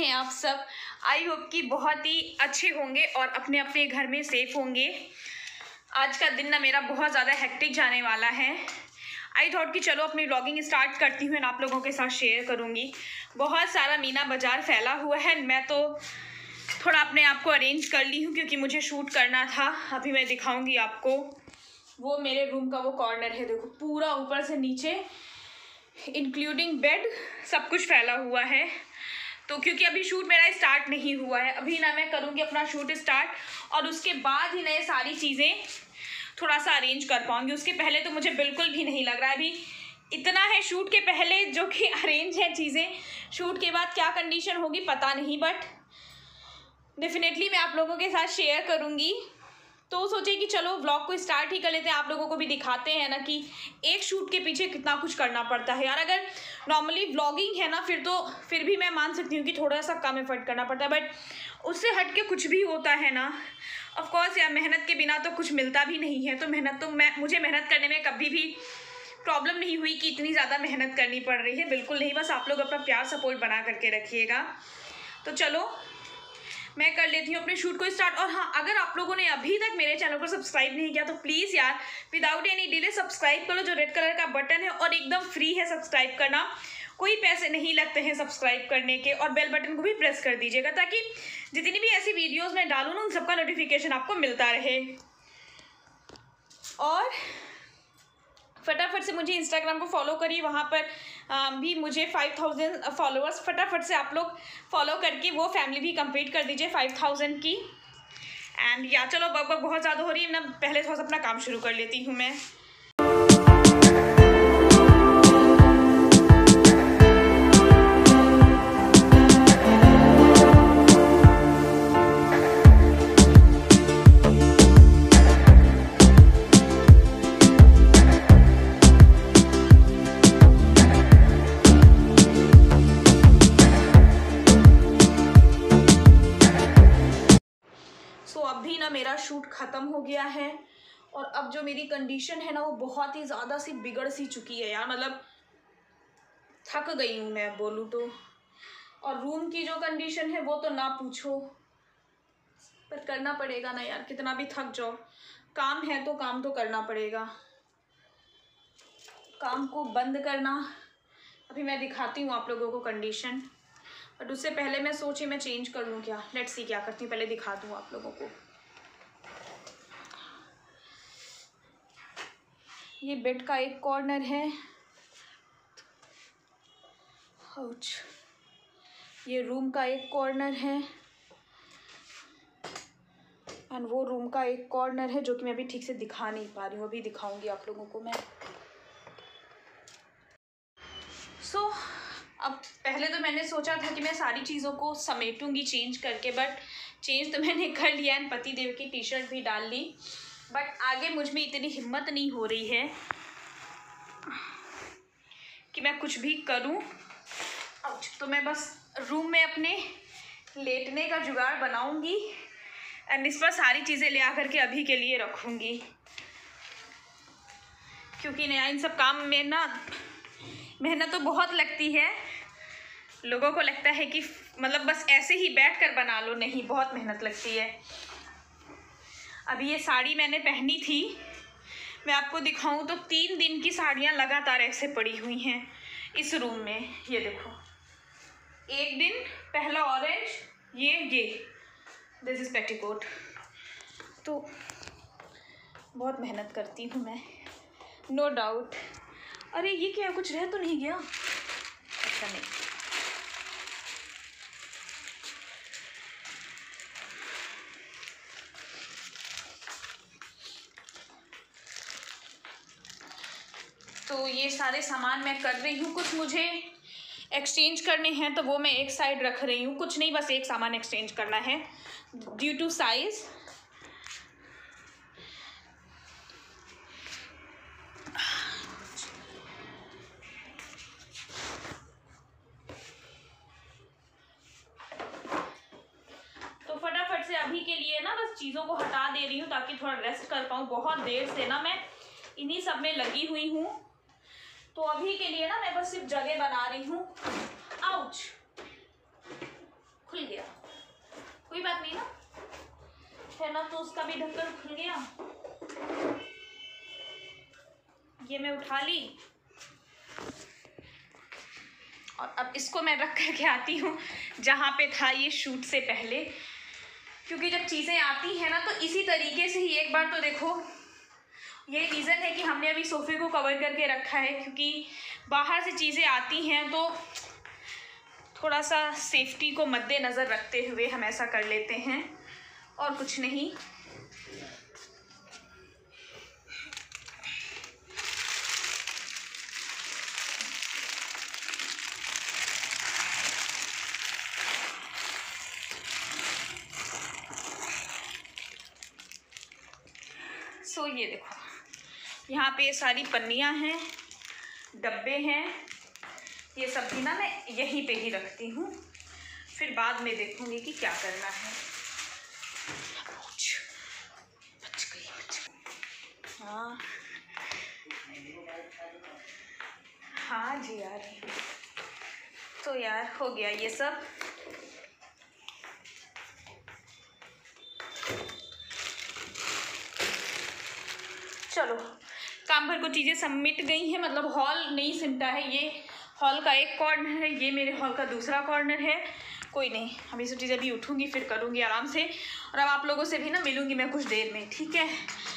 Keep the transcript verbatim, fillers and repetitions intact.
हैं आप सब? आई होप कि बहुत ही अच्छे होंगे और अपने अपने घर में सेफ होंगे। आज का दिन ना मेरा बहुत ज़्यादा हेक्टिक जाने वाला है। आई थॉट कि चलो अपनी व्लॉगिंग स्टार्ट करती हूँ और आप लोगों के साथ शेयर करूँगी। बहुत सारा मीना बाज़ार फैला हुआ है। मैं तो थोड़ा अपने आप को अरेंज कर ली हूँ क्योंकि मुझे शूट करना था। अभी मैं दिखाऊँगी आपको। वो मेरे रूम का वो कॉर्नर है, देखो पूरा ऊपर से नीचे इंक्लूडिंग बेड सब कुछ फैला हुआ है। तो क्योंकि अभी शूट मेरा स्टार्ट नहीं हुआ है, अभी ना मैं करूँगी अपना शूट स्टार्ट और उसके बाद ही नए सारी चीज़ें थोड़ा सा अरेंज कर पाऊँगी। उसके पहले तो मुझे बिल्कुल भी नहीं लग रहा है। अभी इतना है शूट के पहले जो कि अरेंज है चीज़ें, शूट के बाद क्या कंडीशन होगी पता नहीं, बट डेफिनेटली मैं आप लोगों के साथ शेयर करूँगी। तो सोचे कि चलो व्लॉग को स्टार्ट ही कर लेते हैं, आप लोगों को भी दिखाते हैं ना कि एक शूट के पीछे कितना कुछ करना पड़ता है यार। अगर नॉर्मली व्लॉगिंग है ना फिर तो फिर भी मैं मान सकती हूँ कि थोड़ा सा कम एफर्ट करना पड़ता है, बट उससे हट के कुछ भी होता है ना, ऑफ कोर्स यार मेहनत के बिना तो कुछ मिलता भी नहीं है। तो मेहनत तो मैं मुझे मेहनत करने में कभी भी प्रॉब्लम नहीं हुई कि इतनी ज़्यादा मेहनत करनी पड़ रही है, बिल्कुल नहीं। बस आप लोग अपना प्यार सपोर्ट बना करके रखिएगा। तो चलो मैं कर लेती हूँ अपने शूट को स्टार्ट। और हाँ, अगर आप लोगों ने अभी तक मेरे चैनल को सब्सक्राइब नहीं किया तो प्लीज़ यार विदाउट एनी डिले सब्सक्राइब करो। जो रेड कलर का बटन है और एकदम फ्री है सब्सक्राइब करना, कोई पैसे नहीं लगते हैं सब्सक्राइब करने के। और बेल बटन को भी प्रेस कर दीजिएगा ताकि जितनी भी ऐसी वीडियोज़ मैं डालूँ ना उन सबका नोटिफिकेशन आपको मिलता रहे। और फटाफट से मुझे इंस्टाग्राम को फॉलो करिए, वहाँ पर आ, भी मुझे फाइव थाउजेंड फॉलोअर्स फटाफट से आप लोग फॉलो करके वो फैमिली भी कंप्लीट कर दीजिए फाइव थाउजेंड की। एंड या चलो बक बहुत ज़्यादा हो रही है ना, पहले थोड़ा सा अपना काम शुरू कर लेती हूँ मैं। अभी ना मेरा शूट ख़त्म हो गया है और अब जो मेरी कंडीशन है ना वो बहुत ही ज़्यादा सी बिगड़ सी चुकी है यार, मतलब थक गई हूँ मैं बोलूँ तो। और रूम की जो कंडीशन है वो तो ना पूछो, पर करना पड़ेगा ना यार, कितना भी थक जाओ काम है तो काम तो करना पड़ेगा। काम को बंद करना, अभी मैं दिखाती हूँ आप लोगों को कंडीशन, बट उससे पहले मैं सोची मैं चेंज कर लूँ क्या। लेट्स सी क्या करती हूँ, पहले दिखा दूँ आप लोगों को। ये बेड का एक कॉर्नर है, आउच। ये रूम का एक कॉर्नर है एंड वो रूम का एक कॉर्नर है जो कि मैं अभी ठीक से दिखा नहीं पा रही हूँ, अभी दिखाऊंगी आप लोगों को मैं। सो so, अब पहले तो मैंने सोचा था कि मैं सारी चीज़ों को समेटूंगी चेंज करके, बट चेंज तो मैंने कर लिया एंड पति देव की टी शर्ट भी डाल ली, बट आगे मुझ में इतनी हिम्मत नहीं हो रही है कि मैं कुछ भी करूं। तो मैं बस रूम में अपने लेटने का जुगाड़ बनाऊंगी एंड इस पर सारी चीज़ें ले आकर के अभी के लिए रखूंगी, क्योंकि नया इन सब काम में ना मेहनत तो बहुत लगती है। लोगों को लगता है कि मतलब बस ऐसे ही बैठकर बना लो, नहीं, बहुत मेहनत लगती है। अभी ये साड़ी मैंने पहनी थी, मैं आपको दिखाऊं तो तीन दिन की साड़ियां लगातार ऐसे पड़ी हुई हैं इस रूम में। ये देखो, एक दिन पहला ऑरेंज, ये ये दिस इज पेटीकोट। तो बहुत मेहनत करती हूँ मैं, नो डाउट। अरे ये क्या, कुछ रह तो नहीं गया? अच्छा नहीं, तो ये सारे सामान मैं कर रही हूँ। कुछ मुझे एक्सचेंज करने हैं तो वो मैं एक साइड रख रही हूँ, कुछ नहीं, बस एक सामान एक्सचेंज करना है ड्यू टू साइज। तो फटाफट से अभी के लिए ना बस चीज़ों को हटा दे रही हूँ ताकि थोड़ा रेस्ट कर पाऊँ। बहुत देर से ना मैं इन्हीं सब में लगी हुई हूँ, तो अभी के लिए ना मैं बस सिर्फ जगह बना रही हूँ। आउच। ना तो उसका भी ढक्कन खुल गया। ये मैं उठा ली और अब इसको मैं रख करके आती हूँ जहाँ पे था ये शूट से पहले, क्योंकि जब चीज़ें आती हैं ना तो इसी तरीके से ही। एक बार तो देखो, ये रीज़न है कि हमने अभी सोफ़े को कवर करके रखा है, क्योंकि बाहर से चीज़ें आती हैं तो थोड़ा सा सेफ्टी को मद्देनज़र रखते हुए हम ऐसा कर लेते हैं, और कुछ नहीं। सो ये देखो, यहाँ पे सारी पन्नियाँ हैं, डब्बे हैं, ये सब भी ना मैं यहीं पे ही रखती हूँ, फिर बाद में देखूँगी कि क्या करना है। बच गई, बच गई। हाँ हाँ जी यार, तो यार हो गया ये सब। चलो, काम भर को चीज़ें सबमिट गई हैं, मतलब हॉल नहीं सिमटा है। ये हॉल का एक कॉर्नर है, ये मेरे हॉल का दूसरा कॉर्नर है। कोई नहीं, हम ये सब चीज़ें भी उठूँगी, फिर करूँगी आराम से, और अब आप लोगों से भी ना मिलूँगी मैं कुछ देर में, ठीक है।